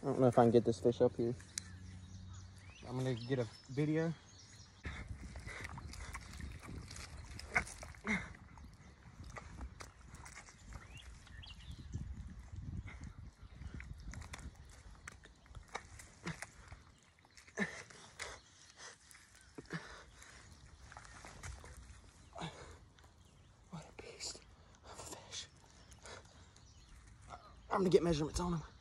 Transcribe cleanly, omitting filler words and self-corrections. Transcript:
I don't know if I can get this fish up here. I'm gonna get a video. What a beast of a fish. I'm gonna get measurements on him.